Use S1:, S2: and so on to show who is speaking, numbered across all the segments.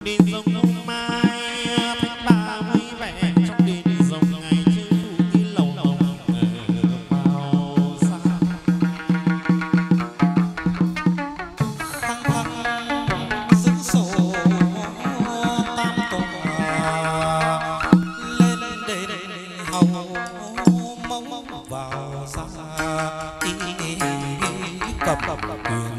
S1: đền rồng hôm mai thanh bà vui vẻ trong đền rồng ngày chơi thủ tí lầu hồng vào xa
S2: thăng thăng giữ sổ tam tòa lên đền hầu mong vào xa cập quyền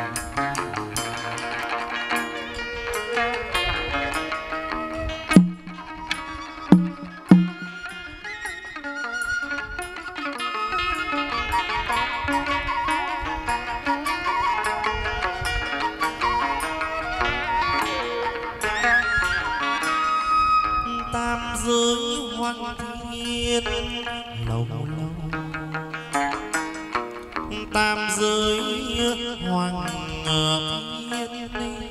S1: tam giới hoang thiên lâu lâu tam giới hoàng thiên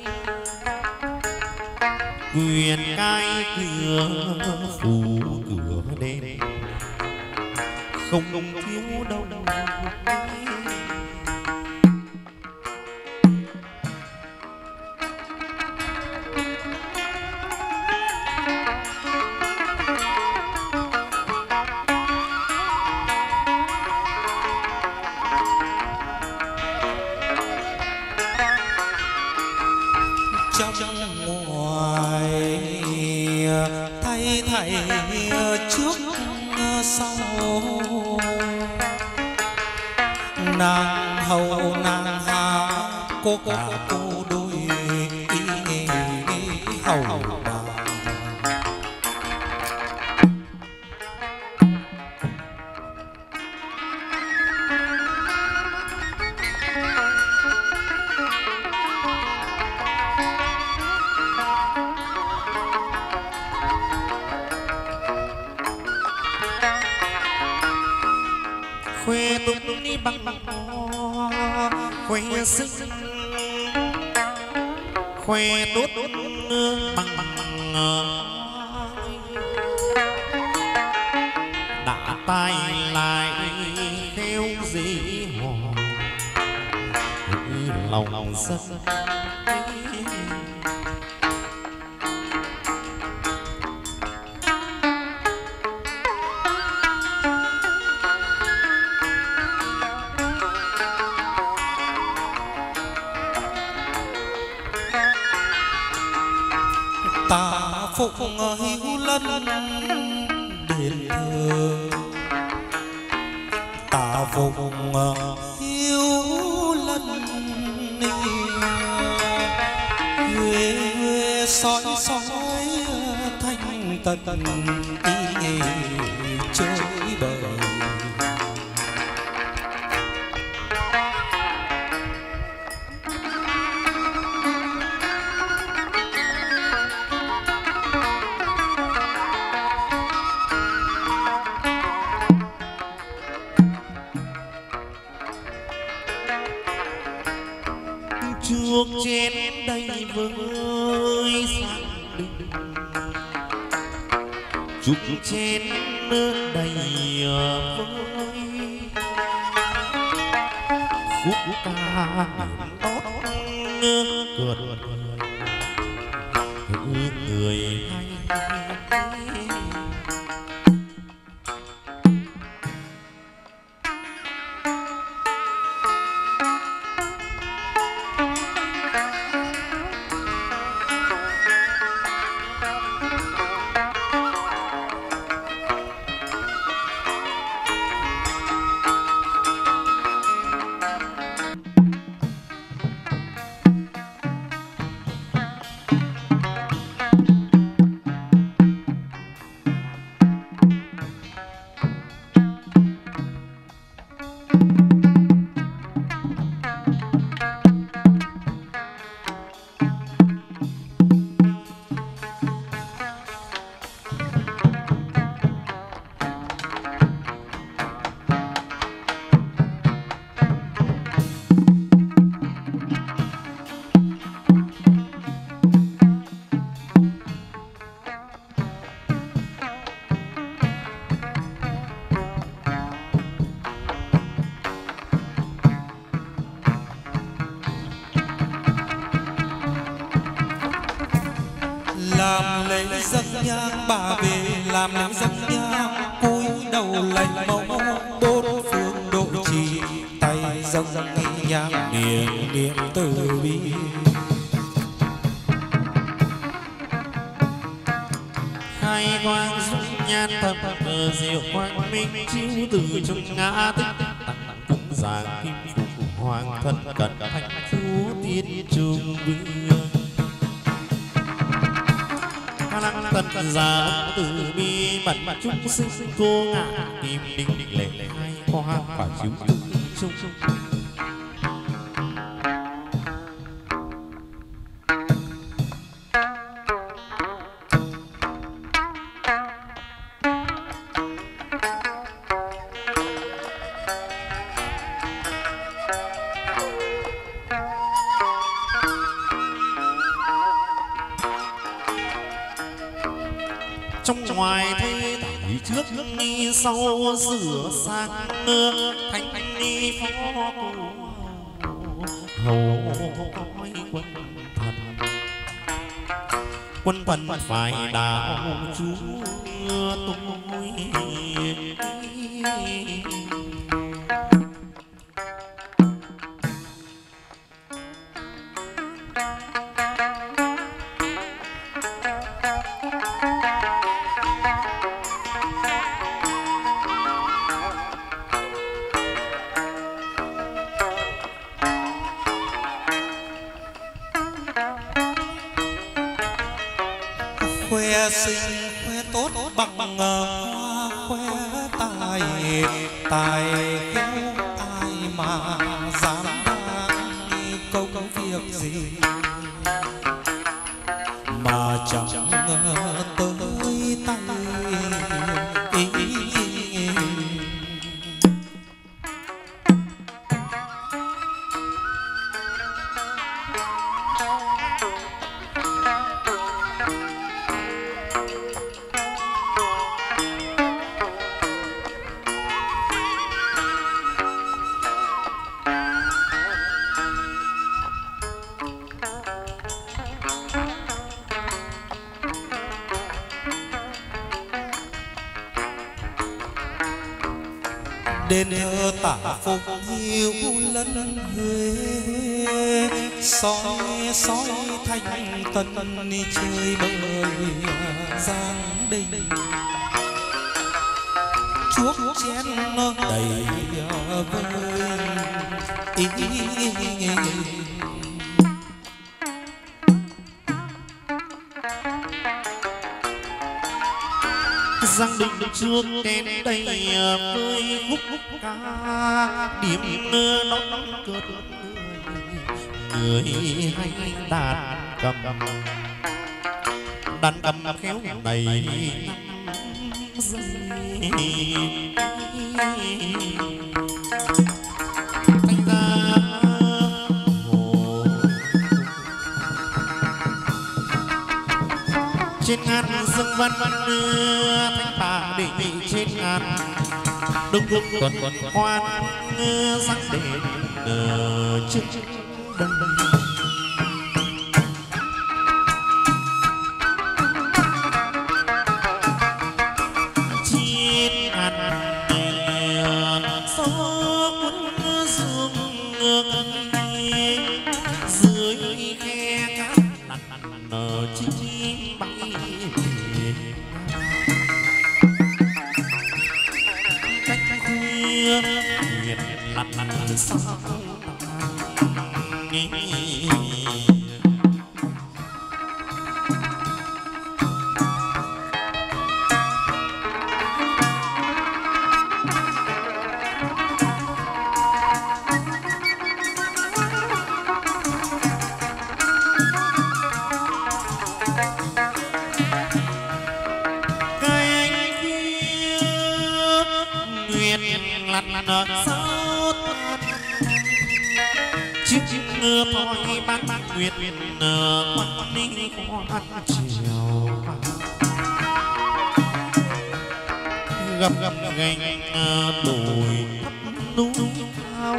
S1: quyền cai cửa phủ cửa đền không thiếu đâu
S2: trong ngoài thay thầy trước sau nàng hầu nàng hạ cô cả cô đôi hầu bà
S1: khoe tung đi bằng hoa khoe xinh khoe tốt bằng đã tay lại khéo dĩ hòa lòng rất
S2: ta phục hiếu lân đền thờ ta phục hiếu lân huế soi soi thanh tần đi chơi bời
S1: chuốc chén đầy với sang đình chúc chén đầy với khúc ca tốt cượt người hay
S2: làm lễ dâng nhang, bà về làm lễ dâng nhang, cúi đầu lạy mẫu bốn phương độ trì, tay dâng nhang niệm từ bi.
S1: hai quang dung nhan thầm diệu quang minh chiếu từ trong ngã tích, tặng cung giảng kim phục hoàng thân cận thánh chúa tiên trung vương. Lăng tần giả từ bi bận chúng sinh cô ngã kim đinh lệ hai hoa quả chiếu chung chung. Trong ngoài thế thảy trước ni sau sửa sang thanh ni phó hầu cõi quân thần phải đạo chúa tôi.
S2: Khoe xinh khoe tốt bằng hoa, khoe tài tài khéo ai mà dám công việc gì mà chẳng tới tay. Đền thờ Tả Phục hiu lân Huế, soi soi thanh tân chơi bời giang đình, chuốc chén đầy vơi ý.
S1: Giang đình trước đến đây với khúc ca điểm đón cơn người hay đàn cầm khéo này thành ra trên ngàn dương văn thanh bà định vị trên ngàn đông đông tuần khoan răng đền trước đông đông trên ngàn gió cuốn dương dưới khe cát lặn chim bay cách khuya nguyệt lặn sao lặn sao chiếc thoi ban nguyệt quan ninh quan chiều gặp gành đồi núi cao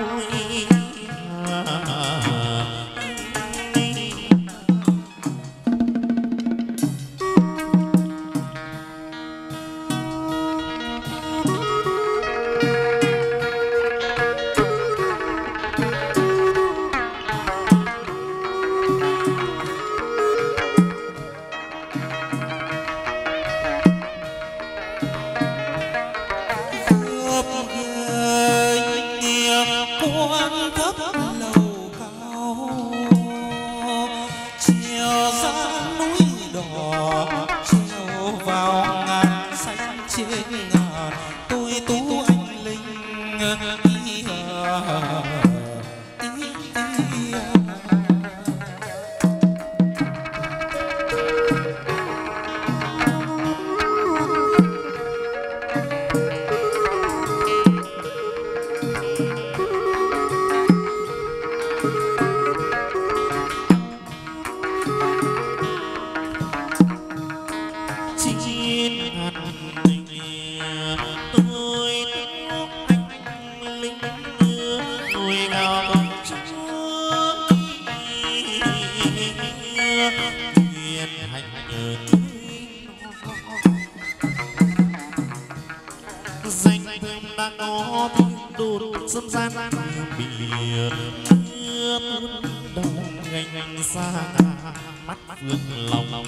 S1: duyên hạnh nhờ danh thơm đã có tiếng đồn dân gian biển tuôn đông gánh xa mắt phương lòng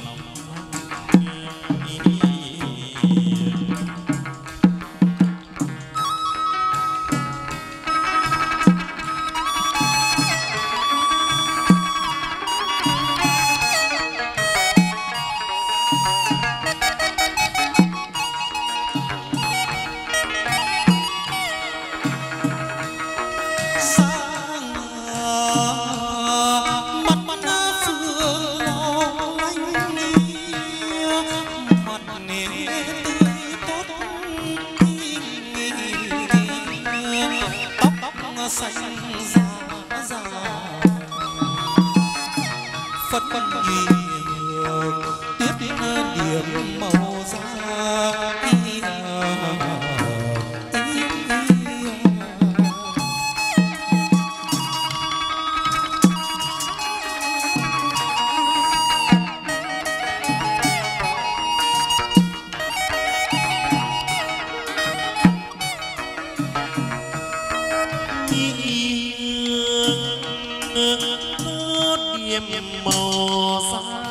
S1: màu xa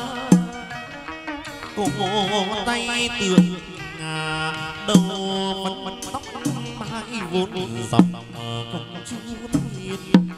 S1: cổ tay tượng đầu phần tóc mái vốn dòng công chúa thiên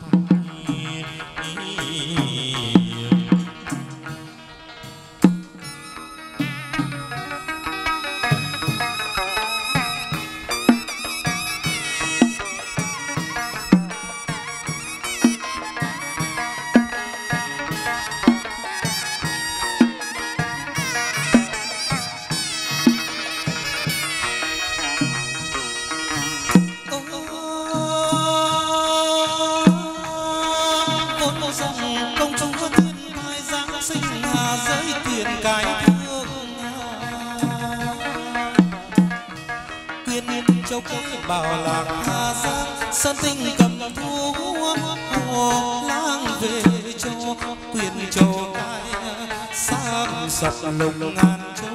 S1: bảo lạc Hà Giang sơn tinh cầm thu hồ lang về cho quyền cho cái sam sập lồng ngàn châu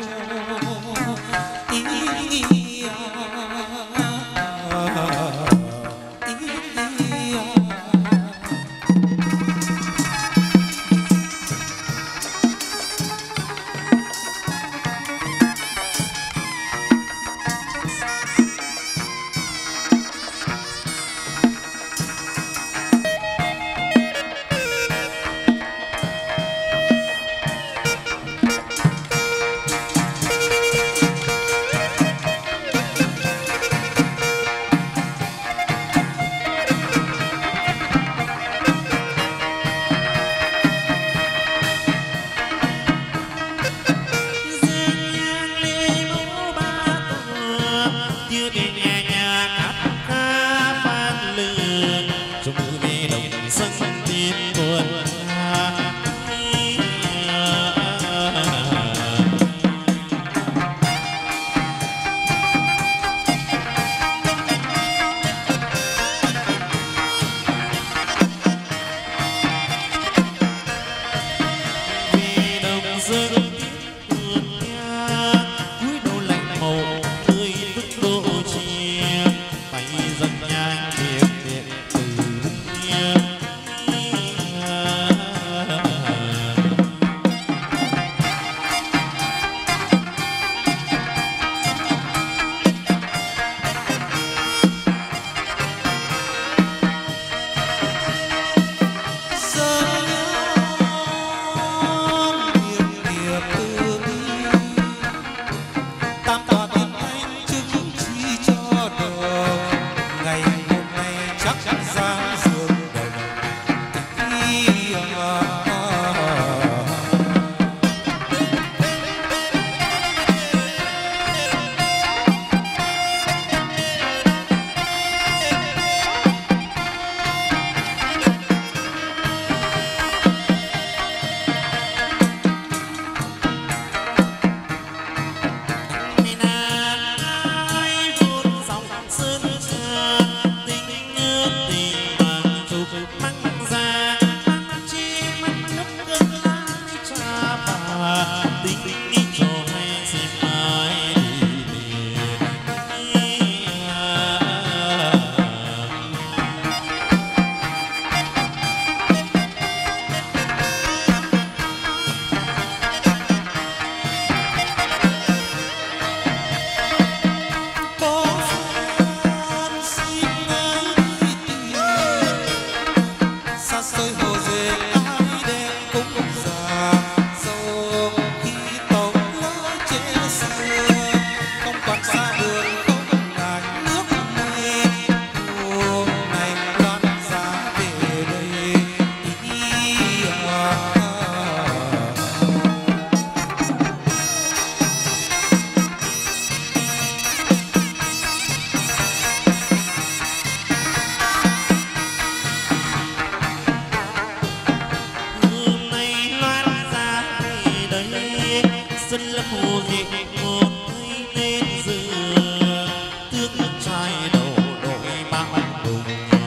S1: dân lâm hồ diệt một người nên dừa tước trai đầu đội bão đùng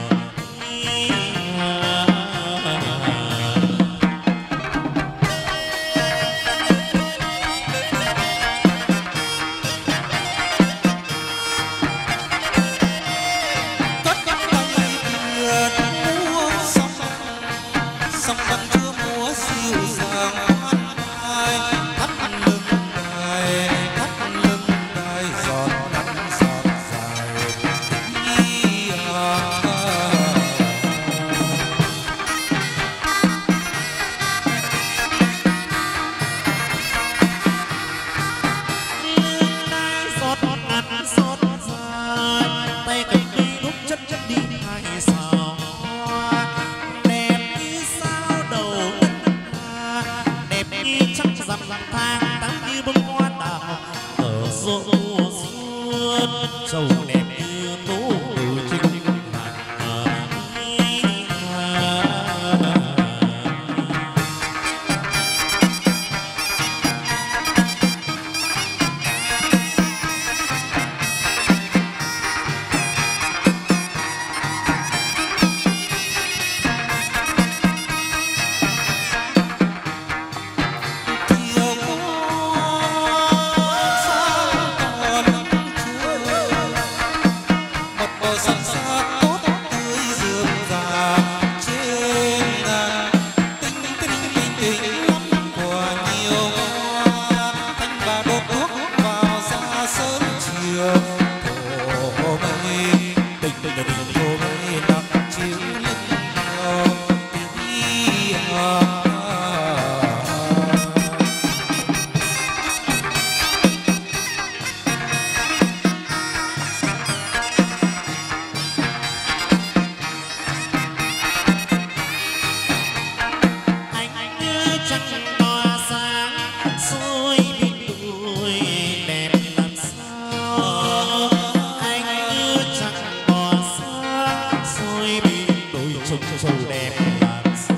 S1: sầu đẹp như tố trinh sầu đẹp làm sao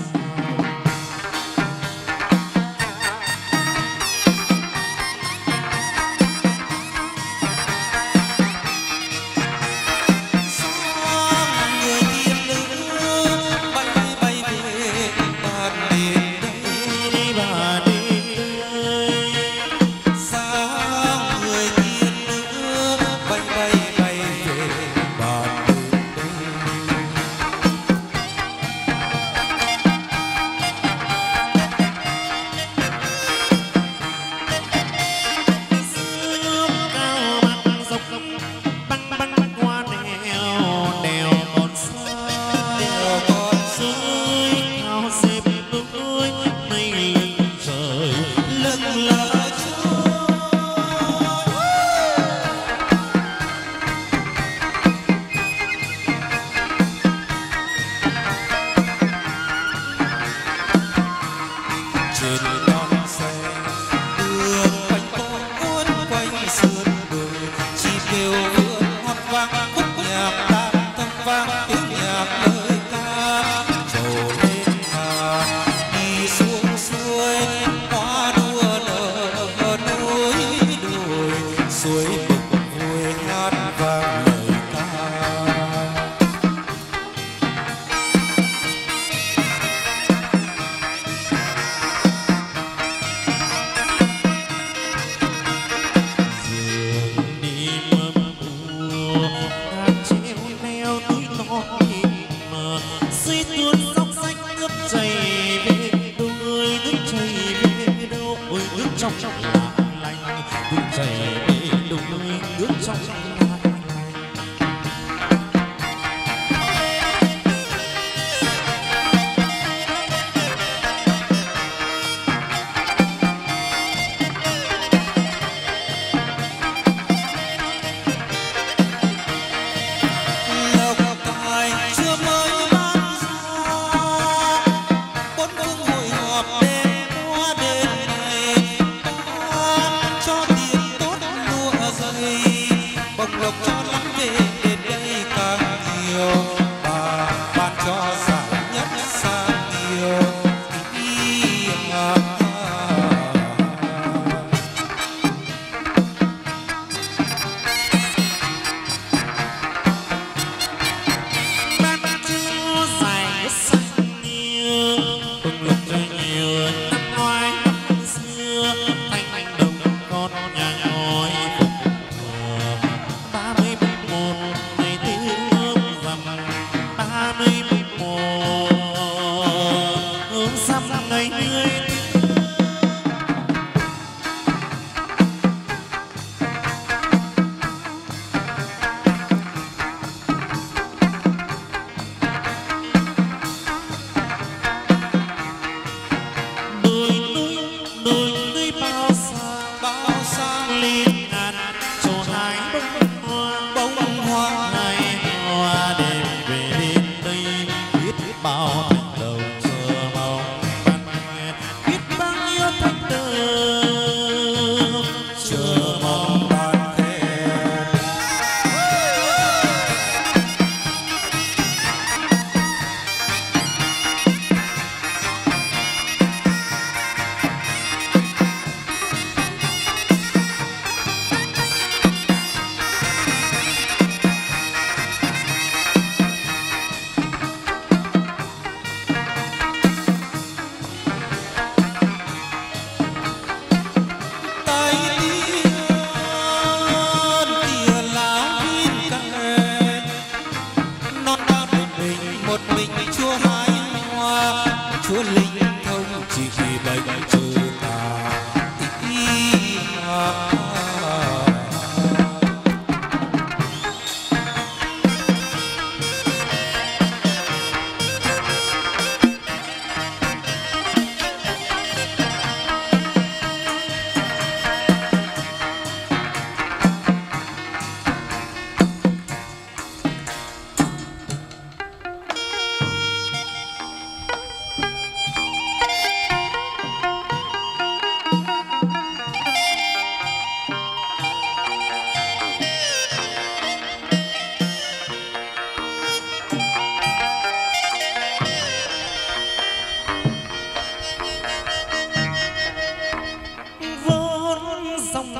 S1: sông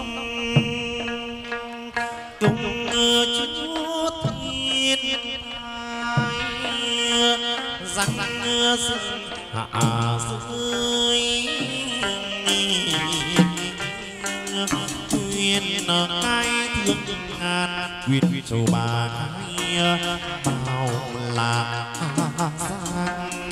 S1: cùng chúa thiên thai răng rừng hạ rơi thuyền cai thương ngàn quyền châu bà cai bao là giang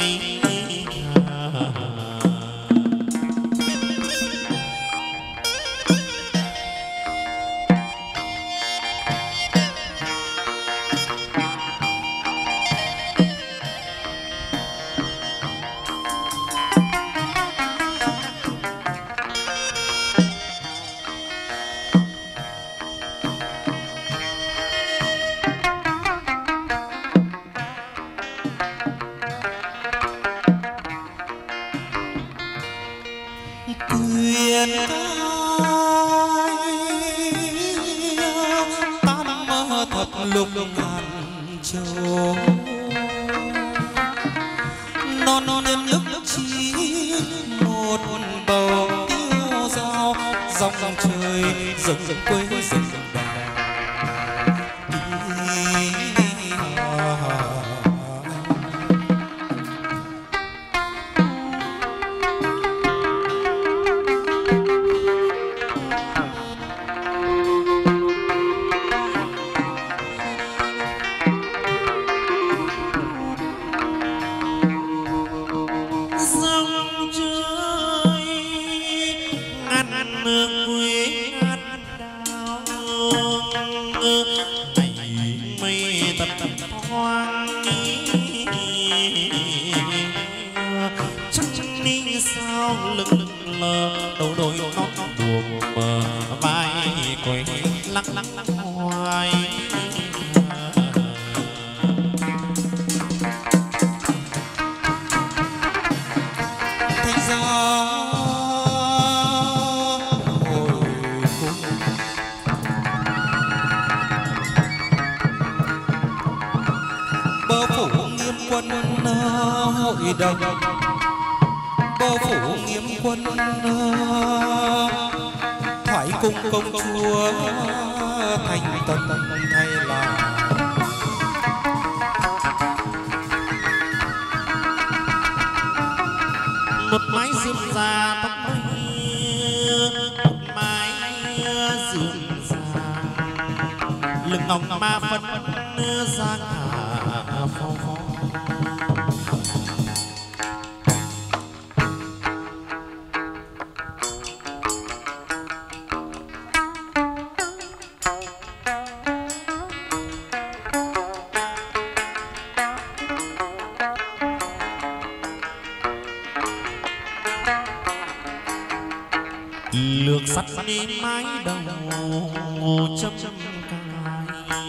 S1: lục ngàn châu non đến lúc chỉ một bầu tiêu dao dòng trời rừng quê rừng hội đồng bơ phủ nghiêm quân thoại cung công chúa thành tân thay là một mái diêm già tóc mây một mái diêm già lưng ngọc ma phân giang hà phong lược sắt đi mái đầu châm cài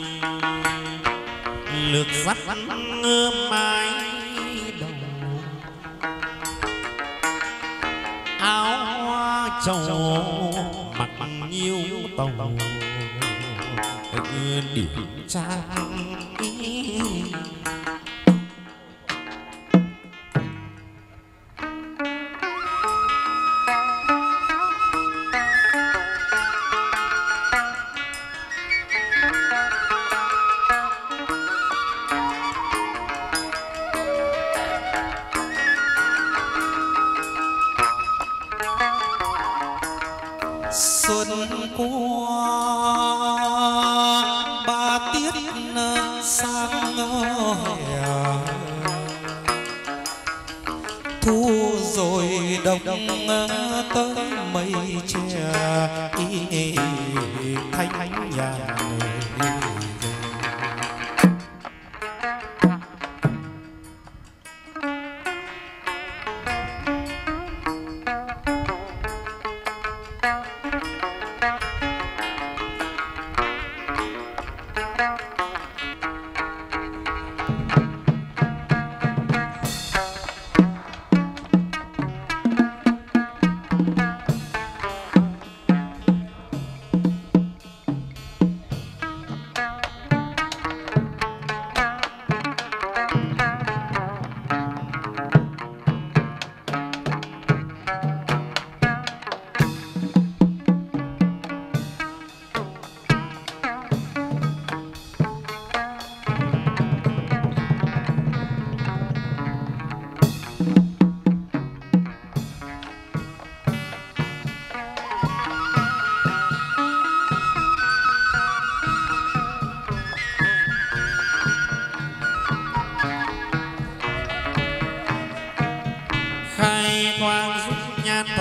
S1: lược sắt mái đầu áo hoa trầu mặc nhiêu tàu điểm trang xuân qua ba tiết sang hè thu rồi đông tới mây che thanh nhà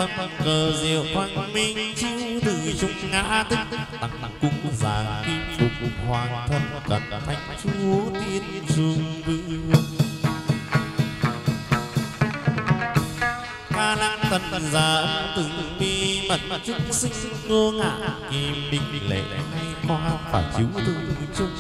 S1: cờ diệu quang minh chiếu từ trung ngã tích tặng cung giảng kim phục hoàng thân cận thánh chúa tiên trung vương ca năng tần giả từng bi mật chúng sinh ngô ngã kim đinh lệ hay qua phải chiếu từ trung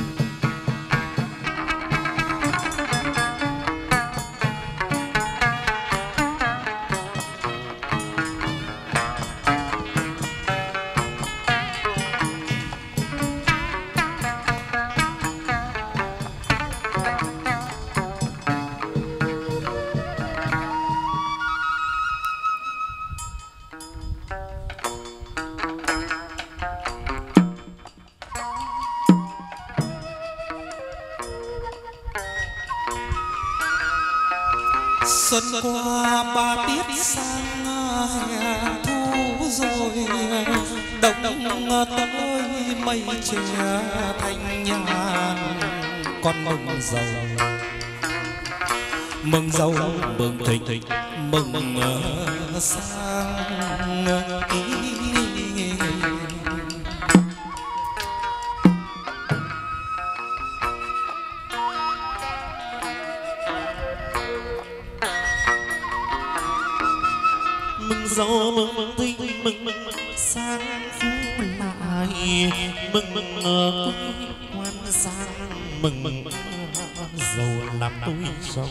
S2: xuân qua ba tiết sang hè thu rồi đông tới mây che thanh nhàn con mừng giàu mừng thịnh mừng sang
S1: giàu mừng thịnh mừng sang phú lại mừng quan sang mừng giàu làm tôi giàu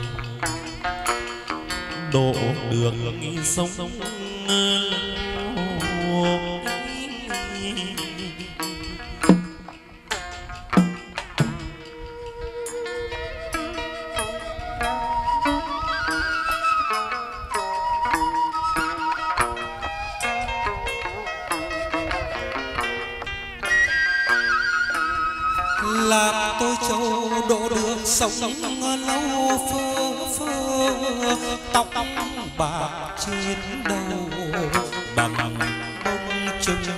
S1: độ được sống
S2: làm tôi châu độ được sống lâu phơ tóc bạc trên đầu bằng bông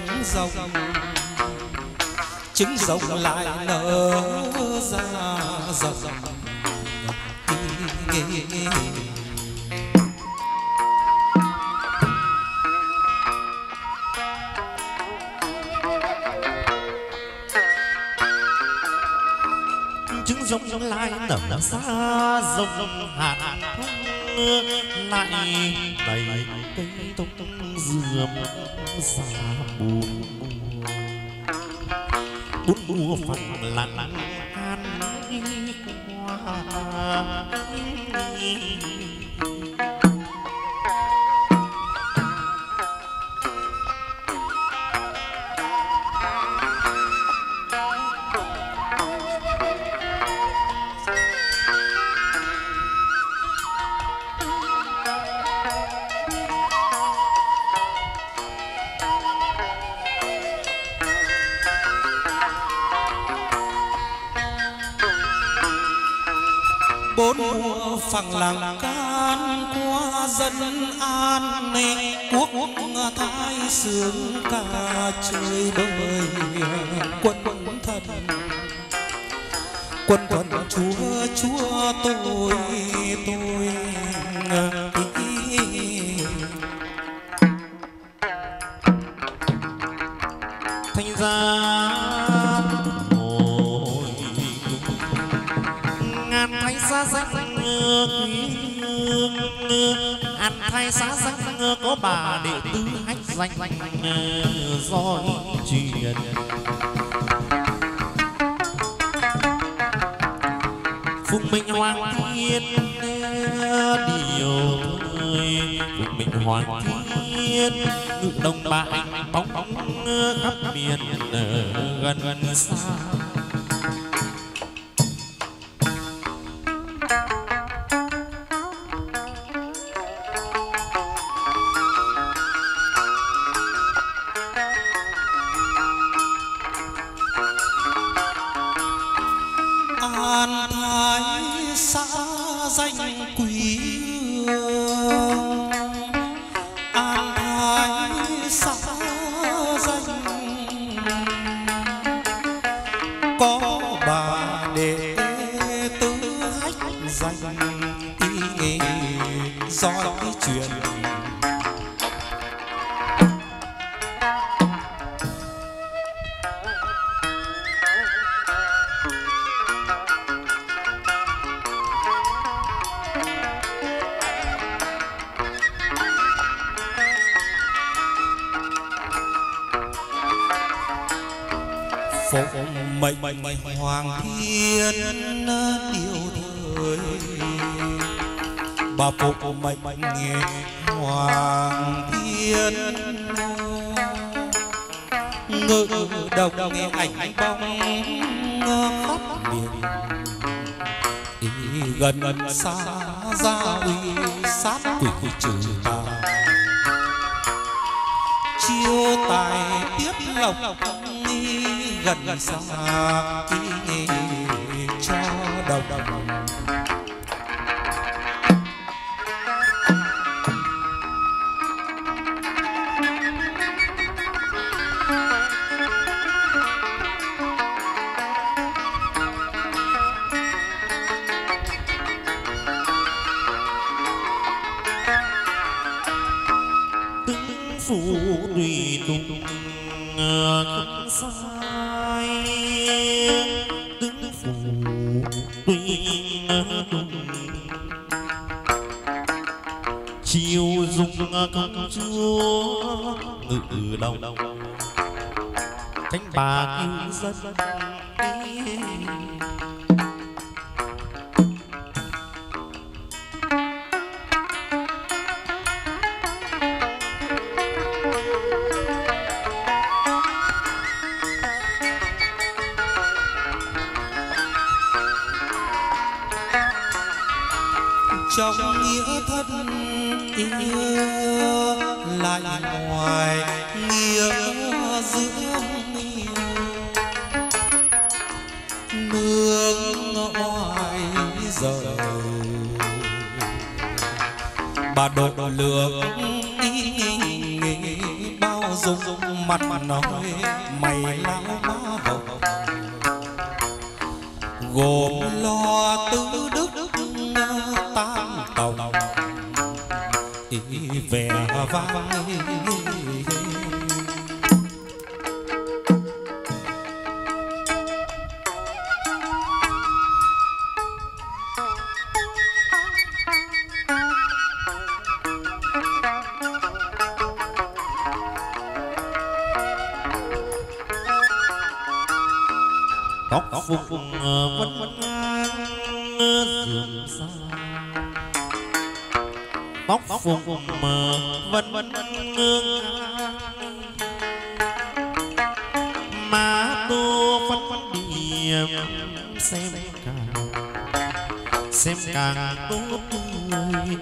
S2: trứng rồng lại nở ra rộng
S1: rồng lại nở xa rồng hạt thông lại đầy cây tông dừa xa buồn mùa phẳng lặng an qua
S2: bốn mùa phẳng lặng can qua dân an quốc thái sướng ca trời bơi quân thần chúa tôi
S1: thành ra xa xanh quý ăn thay xa xanh có bà đệ tứ hách danh dõi truyền phụng mệnh hoàng thiên điều ơi phụng mệnh hoàng thiên ngự đồng bại bóng khắp miền gần xa
S2: an thái xã danh quý hương an thái xã danh có bà đệ tứ hách danh y dõi truyền phục mệnh hoàng thiên điều thời, bà phục mệnh hoàng thiên ngự đồng nghe ảnh bóng khắp miền gần xa ra uy sát quỷ trừ tà chiêu tài tiếp lộc gần xa cho đồng
S1: phủ tùy tùng không sai tướng phủ tùy tùng chiêu dung công chúa ngự đồng cánh bà cứu dân
S2: trong nghĩa thân yêu lại ngoài nghĩa giữa nương ngoài giờ bà độ lượng bao dung mặt nói mày lao má hồng gồm lo tứ đức tam tòng vẻ vang
S1: tóc phục vẫn dường xa tóc phục vẫn ngương má tô vẫn điểm xem càng tốt tươi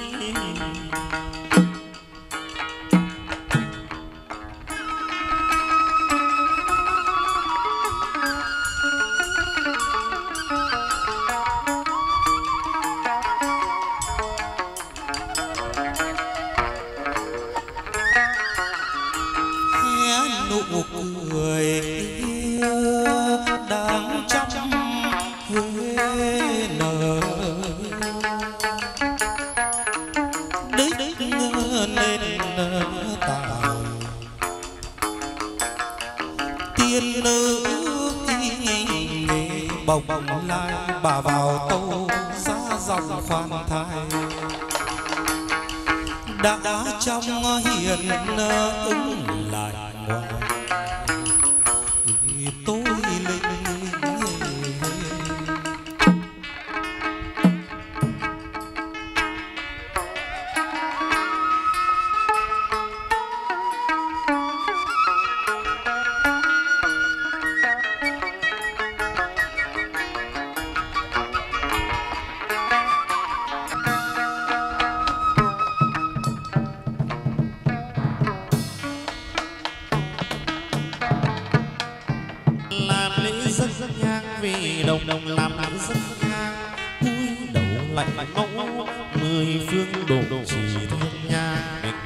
S1: bồng lai bà vào tâu ra dòng khoan thai đã trong hiền ứng lại ngoài tôi linh vì đồng làm rất ngang cúi đầu lạnh mẫu mười phương độ chỉ thương nha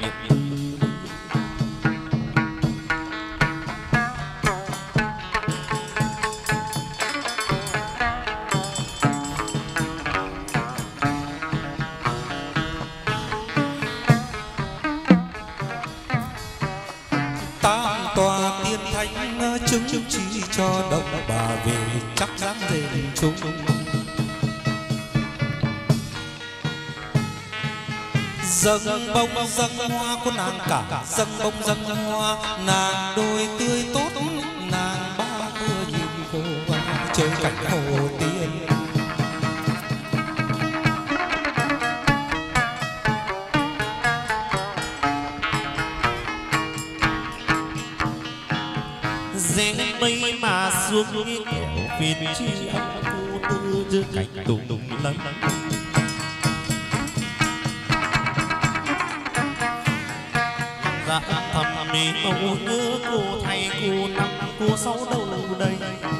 S2: tam tòa tiên thánh chứng chỉ cho đồng bà về chắc chắn đền chúng dâng bông dâng hoa của nàng cả dâng bông dâng hoa nàng đôi tươi tốt nàng ba vừa cảnh hồ tiên.
S1: Rẽ mây mà xuống kẻo phiền chi ông cô tư giữa cảnh tùng lắm. Dạ thầm mì màu nhớ cô thầy cô năm cô sáu đâu đây.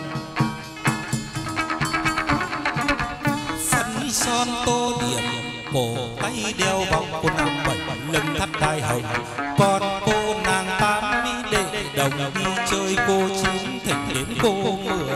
S2: Phấn son tô điểm cổ tay đeo vòng cô năm bảy lưng thắt đai hồng. Còn cô nàng tám mỹ đệ đồng đi chơi cô chín thỉnh đến cô 10.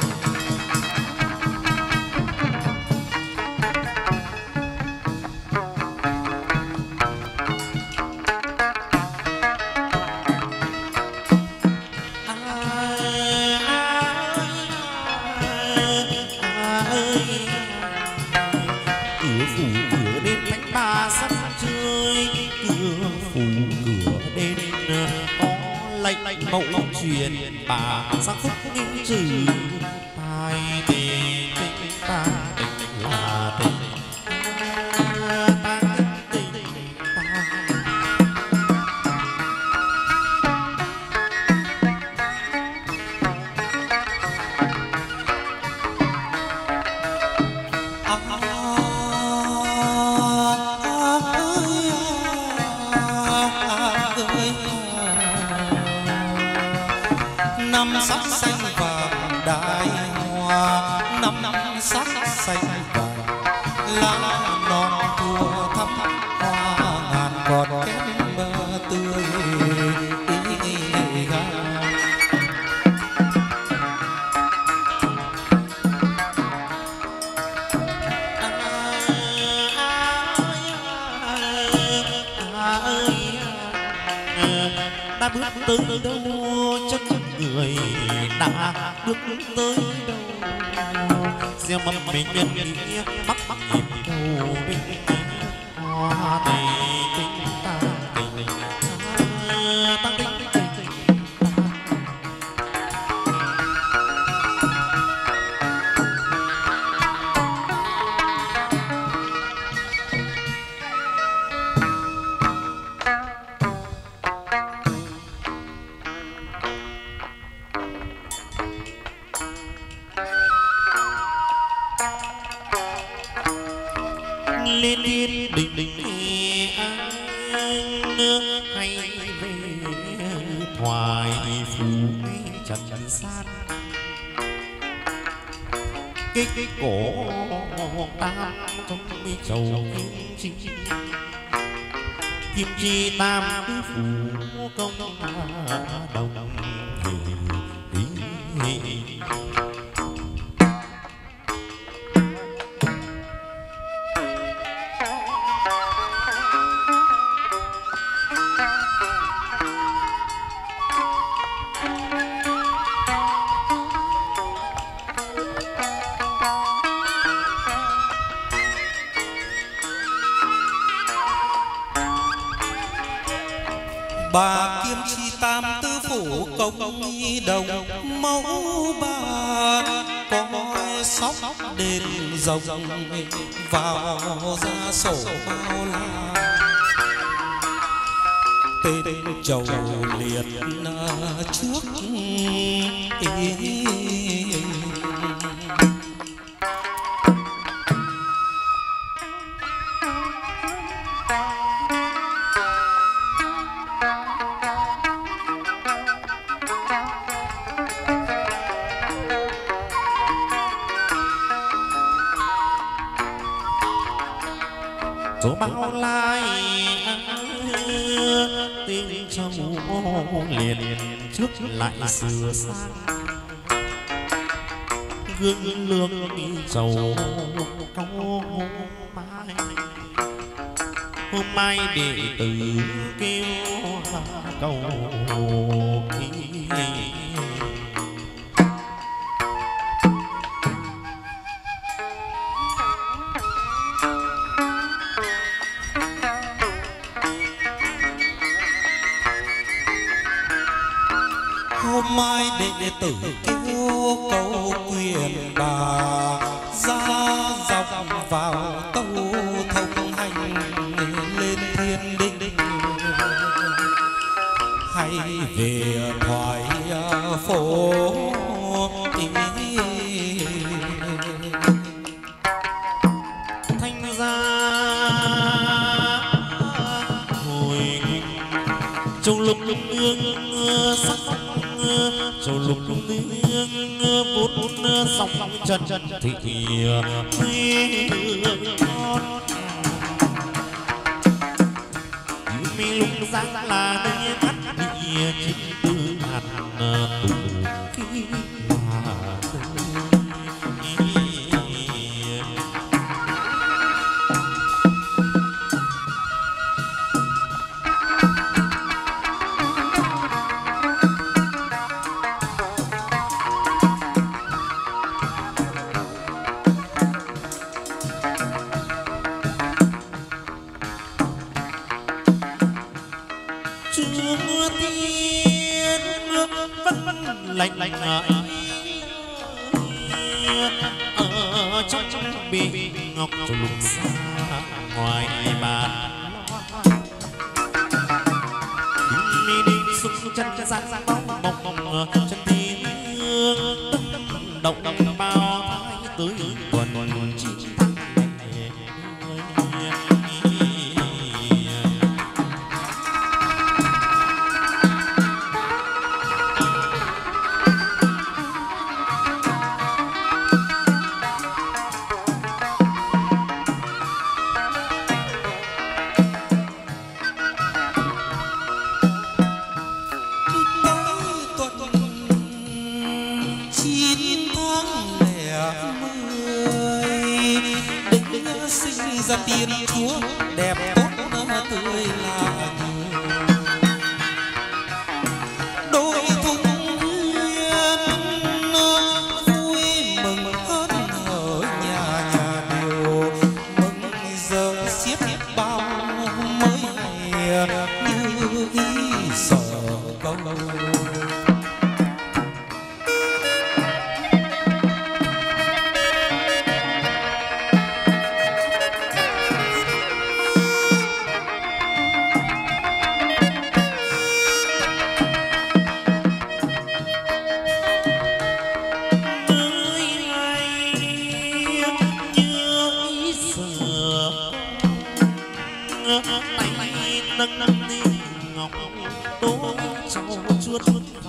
S1: Mộng truyền bà sắc phúc nghiêng trừ tai tình tình ta tình là tình ta tình ta.
S2: Năm sắc xanh vàng đai hoa, năm sắc xanh vàng lá non thua thắm hoa ngàn còn kém mơ tươi
S1: đã bước tới đâu chân người đã bước tới đâu. Gieo mầm mình nhân nghĩa bắc bắc nhịp đầu bên hoa tình tình ta tình ta tình lên yên đình đình hay về thoại phù trần gian cái cổ tam trong mi trầu kim chi tam tứ phủ công đồng
S2: bà kim chi tam tứ phủ công đồng mẫu bàn coi sóc đền rồng vào ra sổ bao la tên chầu liệt trước
S1: số bao lai tiếng châu liền trước lại sửa sang gương lương đi dầu câu mai hôm mai đệ tử kêu cầu kỳ.
S2: hôm mai đệ tử kêu cầu quyền bà ra dòng vào tâu thông hành lên thiên đinh, hay về thoại phố
S1: thanh gia hồi châu lục ương sắc châu lục ương vốn sóng chân thị quê con mi lục giang là nơi mắt địa chính tư hạt tù khi là Chúa tiên vẫn lạnh ở trong bị ngọc lục xa ngoài bàn mi đi xúc chân sang bóng mộng chân tim động bao thái tới tuần chi
S2: ra tiên chúa đẹp tốt tươi là đôi thung nguyên vui mừng hớn hở nhà điều mừng giờ xiết bao mới ngày như ý sở câu
S1: nâng đi ngọc tố châu chuốt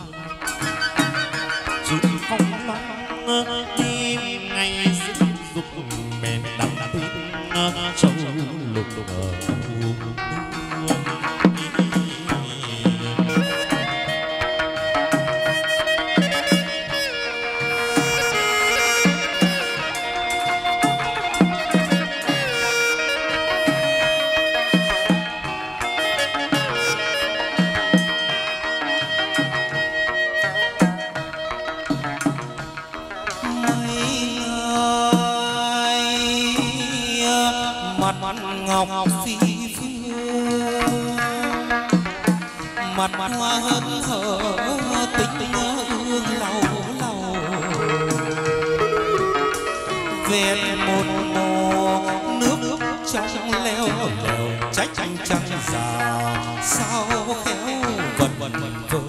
S1: chụp phong long đêm ngày sinh dục bèn đắm tin châu lục
S2: ngọc phi phương mặt hoa hớn hở tình ương lâu lâu vẹn một mồ nước trong leo lèo trách trăng già sao khéo vần vơ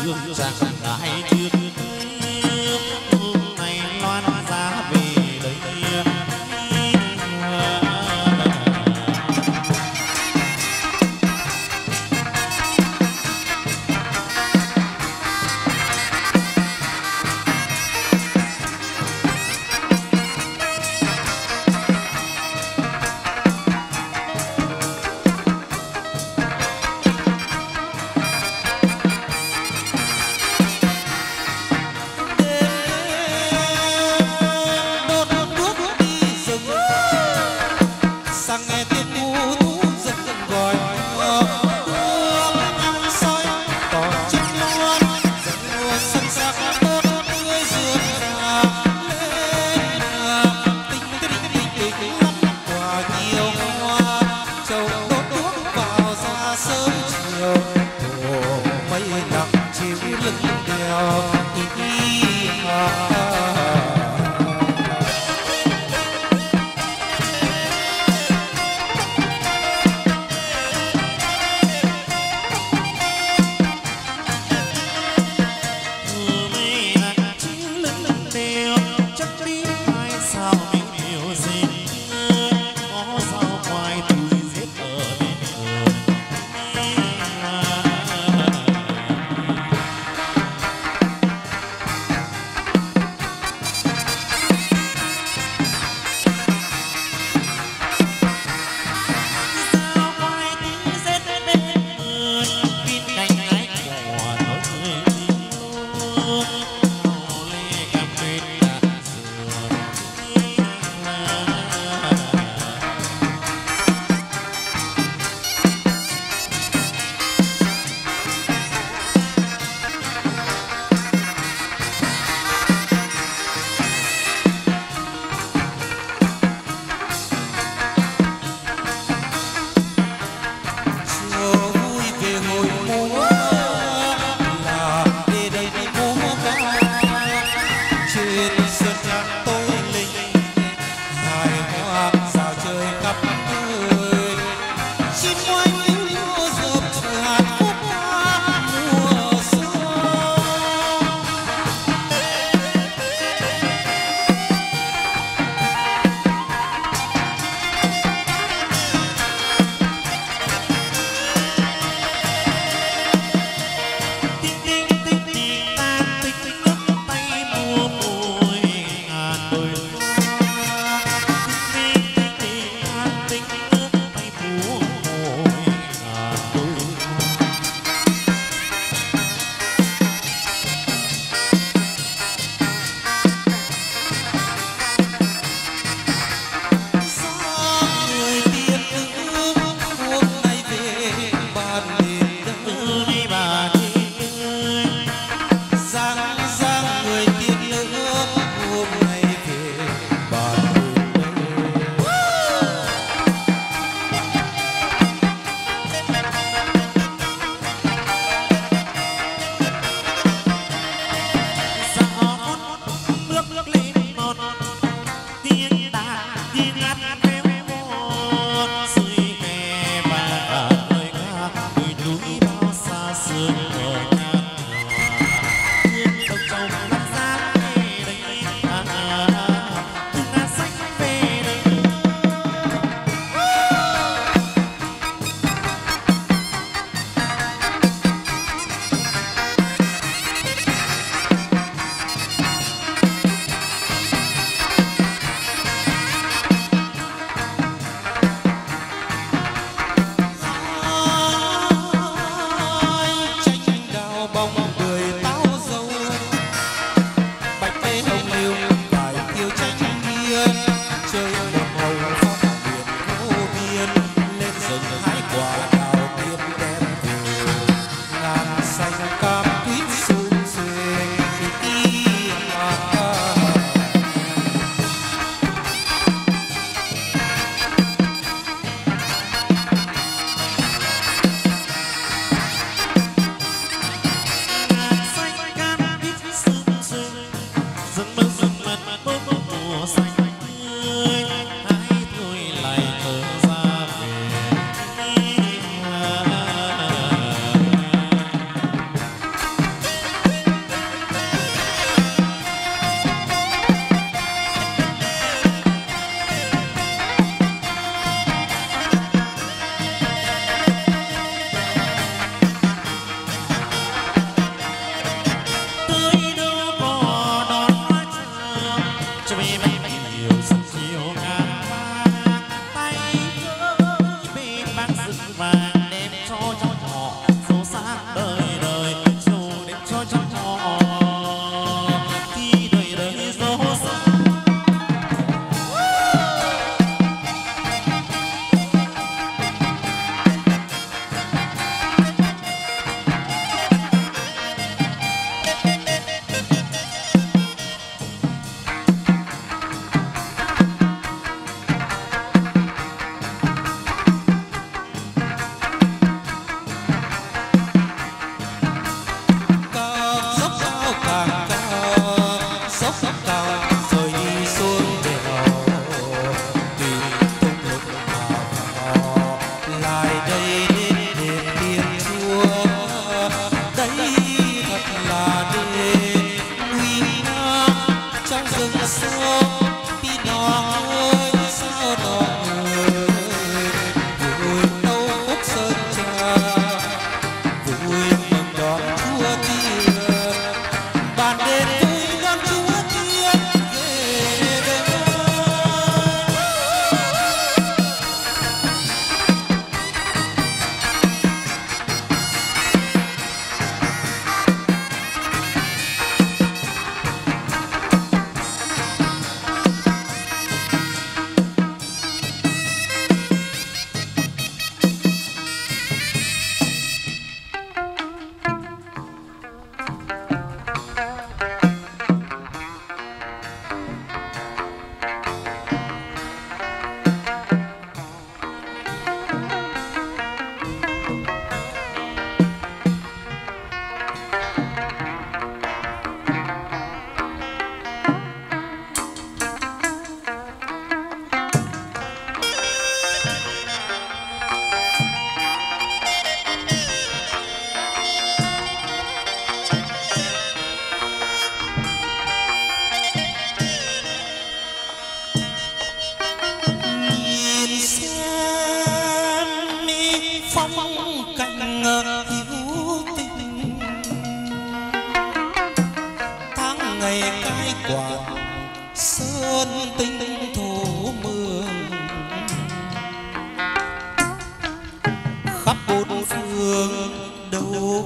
S1: dương chẳng ngại trước này loan giá về đây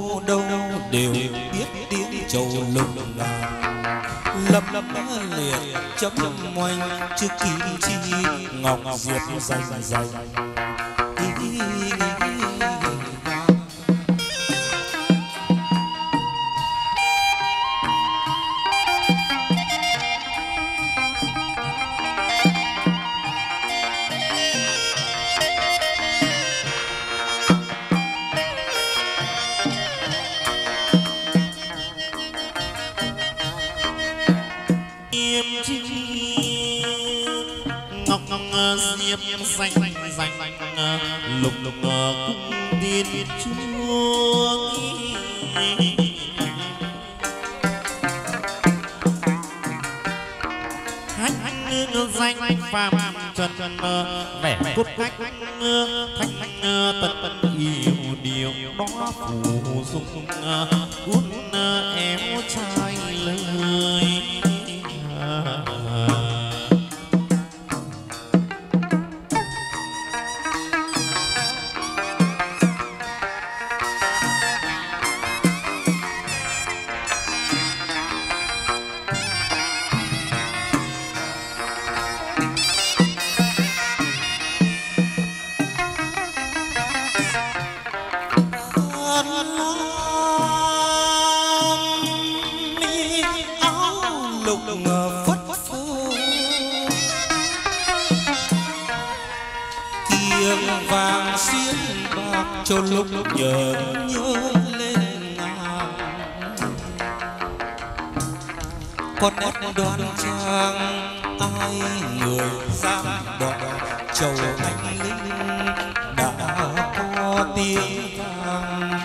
S2: đâu đều biết tiếng trầu lùng lấp liệt chấm oanh trước kim chi ngọc diệp dày dày.
S1: diệp xanh lục cung tiên chúa danh phàm trần vẻ cốt cách thanh tận yêu điều đó phù dung cuốn éo trai lời. Cho lúc nhớ lên ngàn con nét đoan trang ai người dám đọa châu anh linh đã có tiếng vang.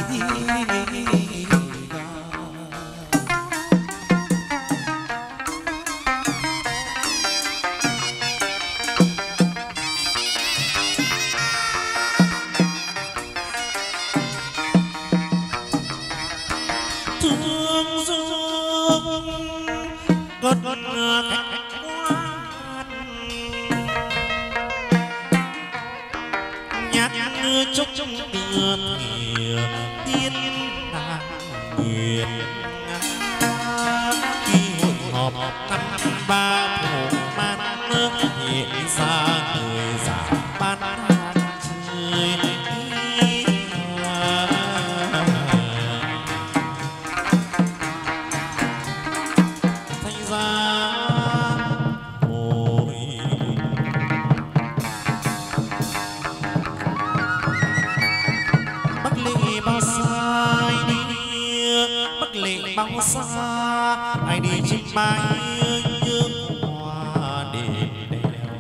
S1: Ai đi chim bay như hoa đêm đèo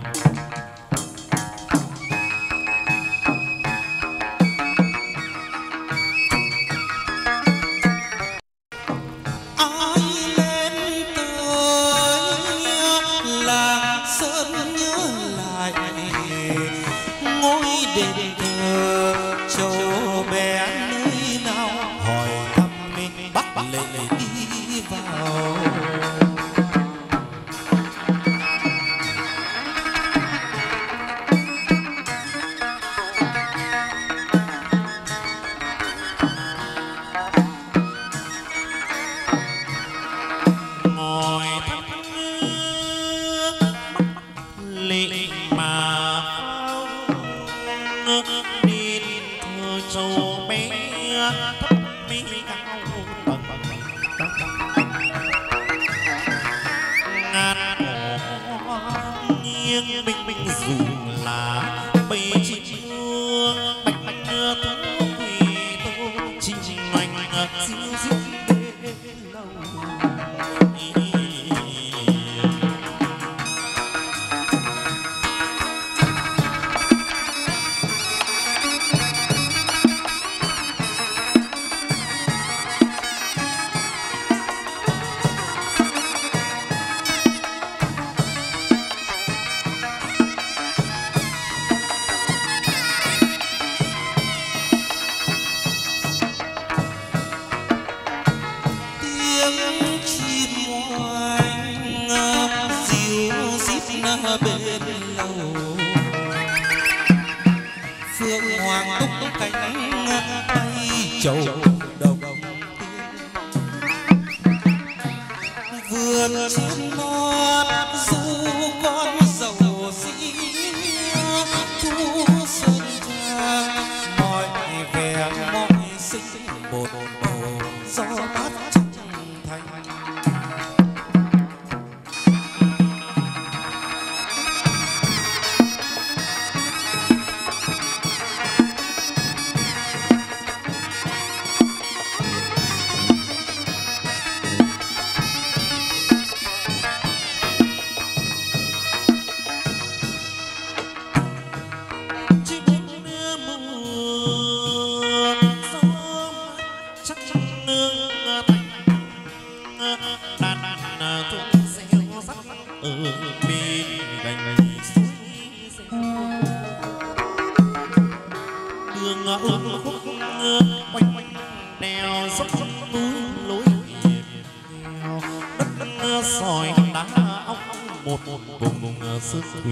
S1: ai lên tới làng sơn nhớ lại ngôi đền thờ châu bé nơi nào hỏi thăm mình bắt lệ đi vào. Ngồi thắp nước lệ mà nên thơ châu bé thấp mi cao ngàn cỏ nghiêng bình bình dù là bầy chim hương bạch bạch thú quỳ tô chim oanh diêu diêu đến lâu. Bên lâu phương hoàng tung cánh bay trầu
S2: vườn trên non du con giàu dĩ thu sơn trang mọi vẻ mọi sinh bột bầu gió mát trong thành.
S1: sỏi đá óc một vùng sức thủy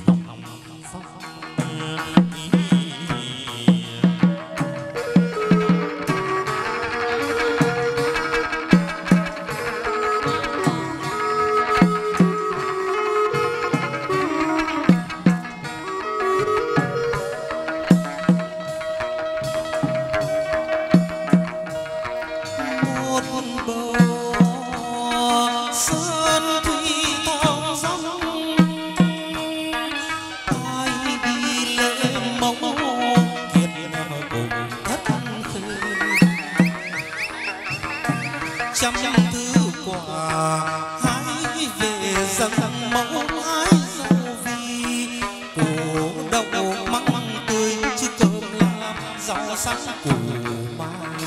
S2: trăm thứ quả hái về dâng mẫu ái dâu vi củ đậu măng tươi chứ cơm làm rau sắc củ mai.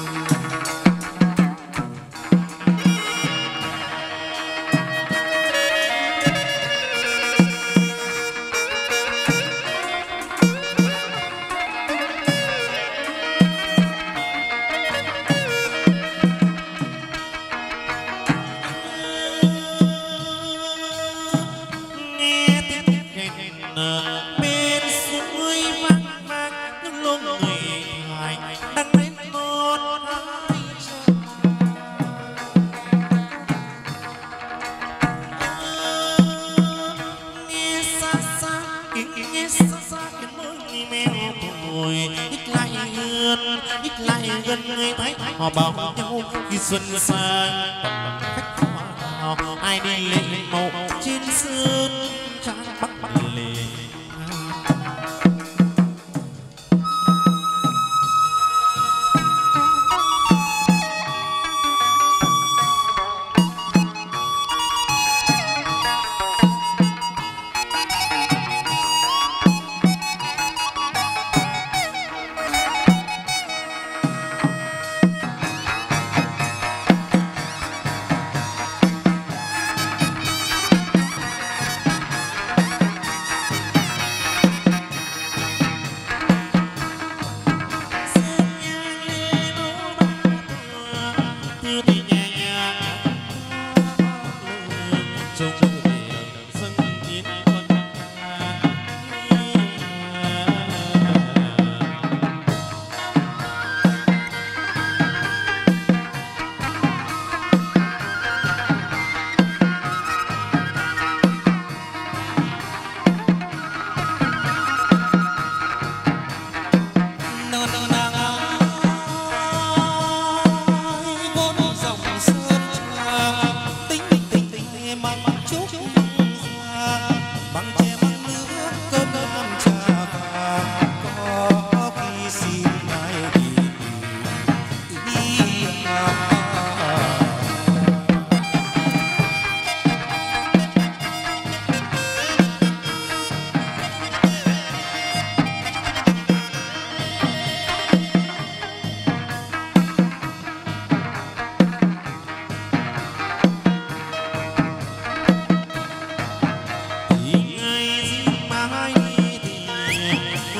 S1: bên suối vang vang những lông người hài đang lên một hai nghe xa xa nghe xa xa cái môi mèo tuổi ít lại gần người thấy họ bảo nhau khi xuân sang khách vào ai đi lễ mộ trên sơn trang bắc lệ.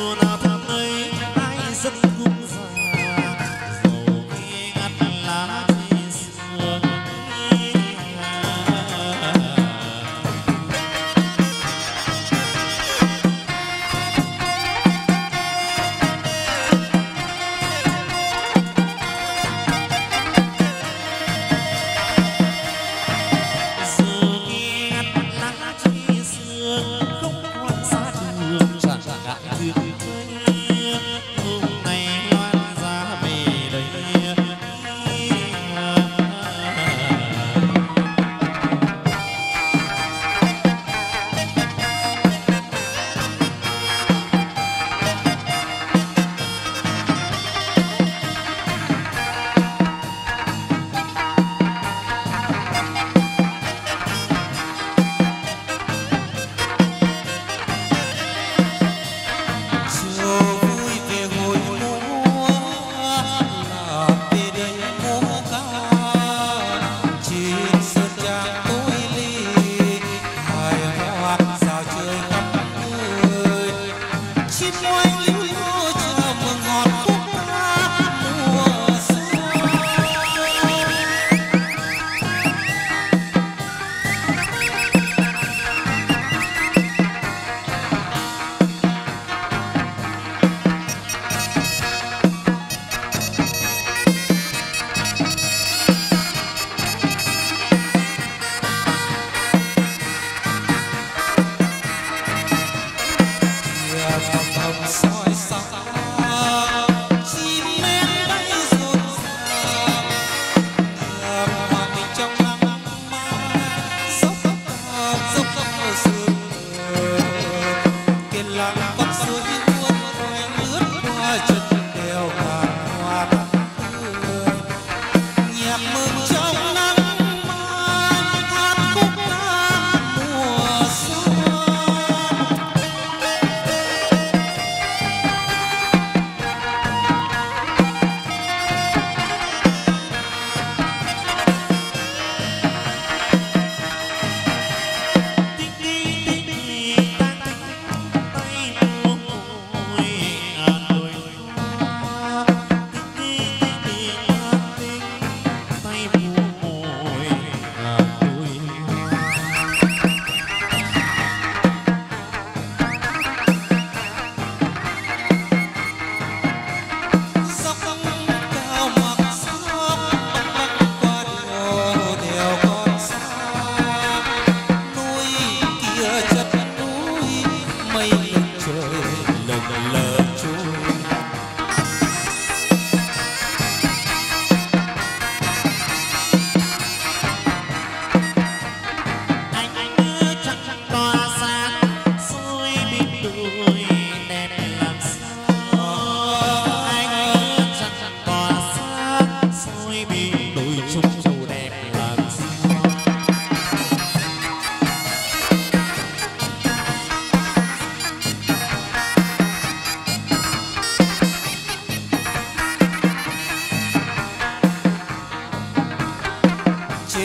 S1: Rất cũng già dầu khi ngắt lá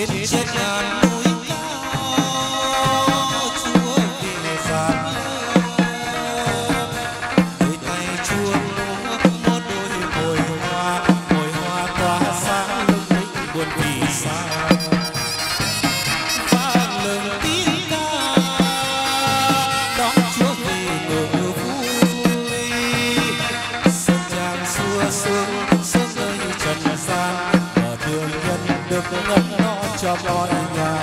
S2: trên trên ngàn núi cao Chúa về giáng lâm đôi tay Chúa một đôi mồi hoa tỏa sáng lung linh buồn vì sao vang lời tiếng ca đón Chúa về mừng vui sân trang xua xuống nơi trần gian mở đường nhân được ngân nó cho mọi nhà.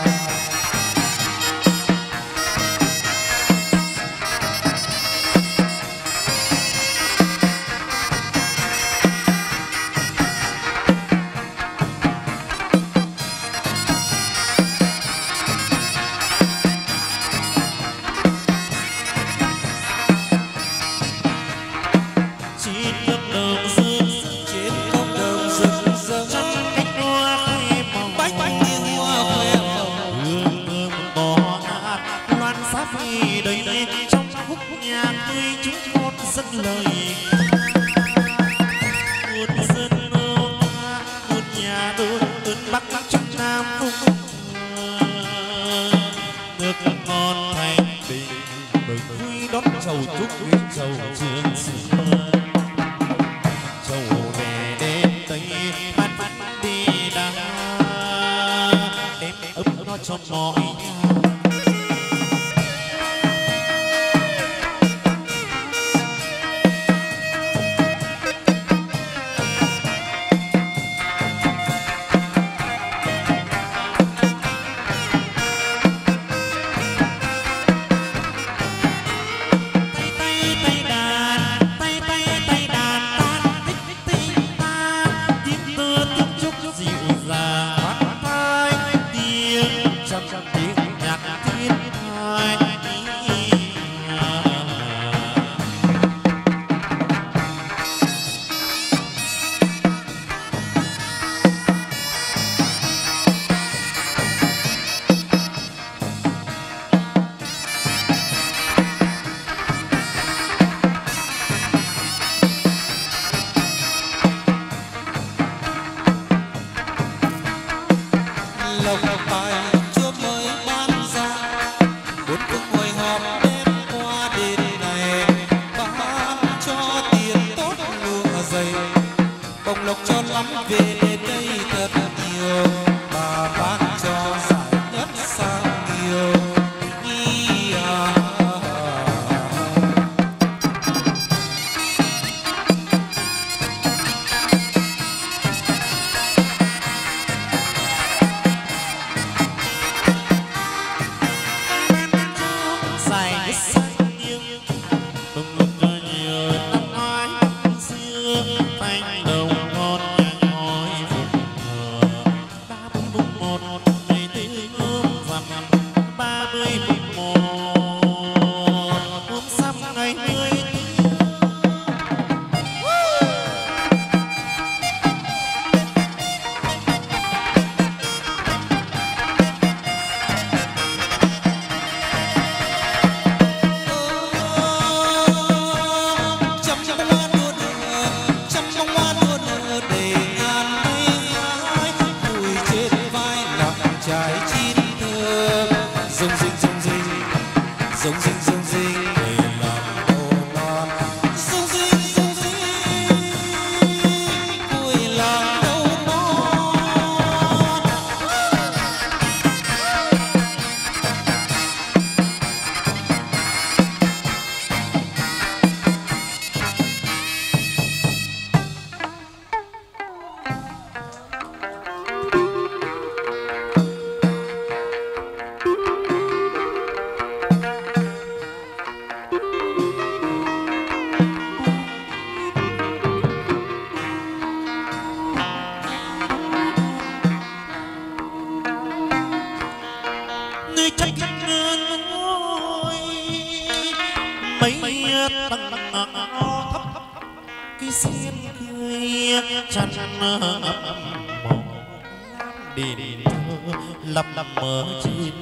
S1: lấp mơ chín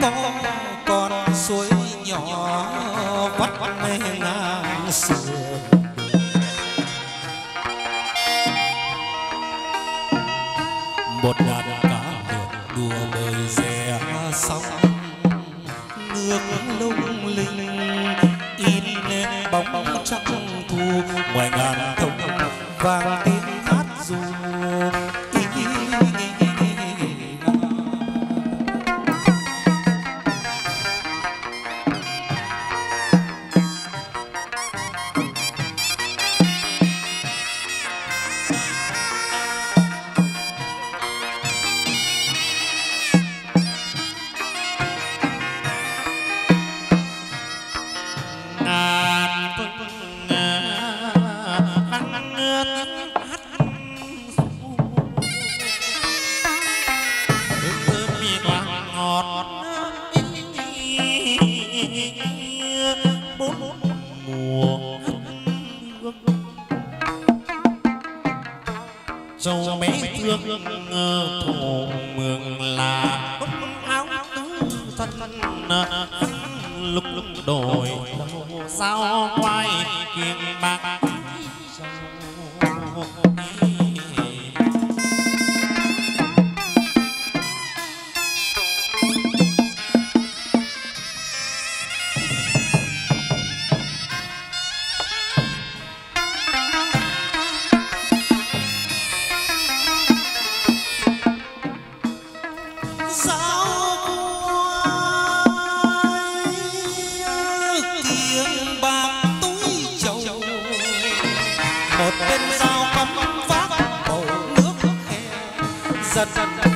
S2: có con suối nhỏ vắt ngang sườn. Một đàn cá lượn đùa bơi rẽ sóng, nước lung linh in lên bóng trăng thu. Ngoài ngàn thông vang tiếng hát ru.
S1: Châu bé thương thổ mường là áo tứ thân lúc lúc đổi sao quay kiêng bạc.
S2: Một bên dao cắm vác bầu nước he dần dần